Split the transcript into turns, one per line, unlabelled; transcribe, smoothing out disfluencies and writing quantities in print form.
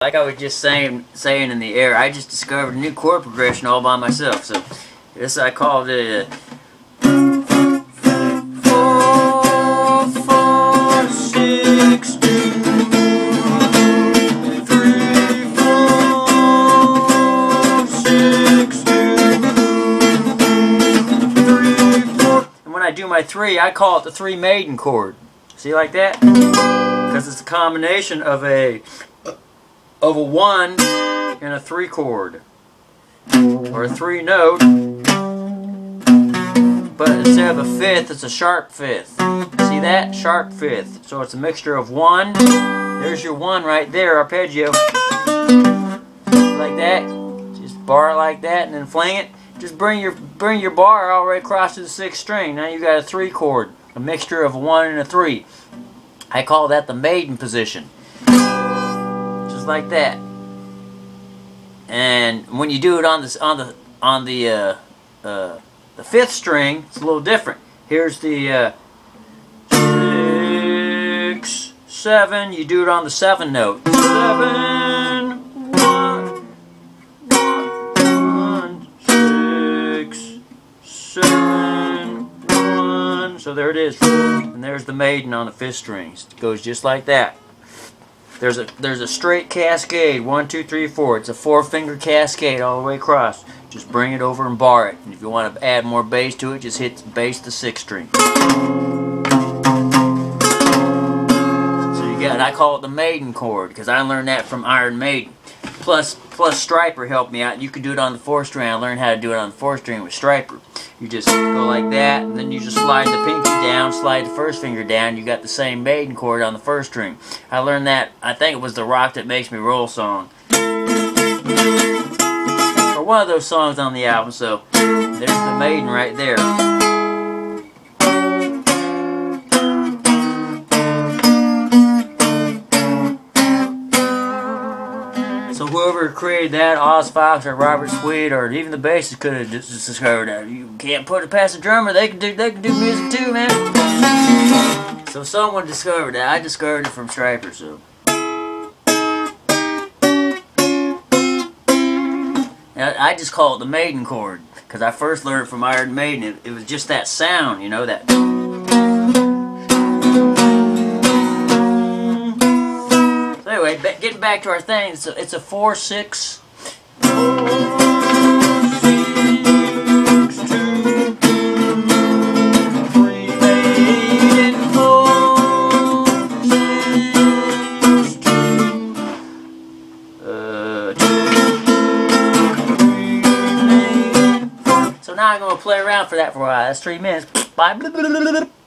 Like I was just saying in the air, I just discovered a new chord progression all by myself. So this I called it 4, 4, 6, 2, 3, 4, 6, 2, 3, 4. And when I do my 3, I call it the 3 maiden chord. See, like that? Because it's a combination of a 1 and a 3 chord, or a 3 note, but instead of a 5th, it's a sharp 5th. See that? Sharp 5th. So it's a mixture of 1. There's your 1 right there, arpeggio. Like that. Just bar it like that and then fling it. Just bring your bar all the way across to the 6th string. Now you got a 3 chord, a mixture of a 1 and a 3. I call that the maiden position. Just like that. And when you do it on the 5th string, it's a little different. Here's the 6, 7. You do it on the 7 note. 7, 1, 6, 7, 1. So there it is. And there's the maiden on the 5th strings. It goes just like that. There's a straight cascade, 1, 2, 3, 4. It's a 4-finger cascade all the way across. Just bring it over and bar it. And if you want to add more bass to it, just hit bass the 6th string. So you got, I call it the maiden chord because I learned that from Iron Maiden. Plus Stryper helped me out. You can do it on the 4th string. I learned how to do it on the 4th string with Stryper. You just go like that, and then you just slide the pinky down, slide the 1st finger down. You got the same maiden chord on the 1st string. I learned that, I think it was the Rock That Makes Me Roll song. Or one of those songs on the album, so there's the maiden right there. So whoever created that, Oz Fox or Robert Sweet or even the bassist could have just discovered that. You can't put it past the drummer, they can do music too, man. So someone discovered that. I discovered it from Stryper, so. Now, I just call it the maiden chord because I first learned it from Iron Maiden. It was just that sound, you know, that. Anyway, getting back to our thing, it's a 4, 6. 4, 6, 2, 3, maiden, 4, 6, 2, 3, maiden. So now I'm going to play around for that for a while. That's 3 minutes. Bye.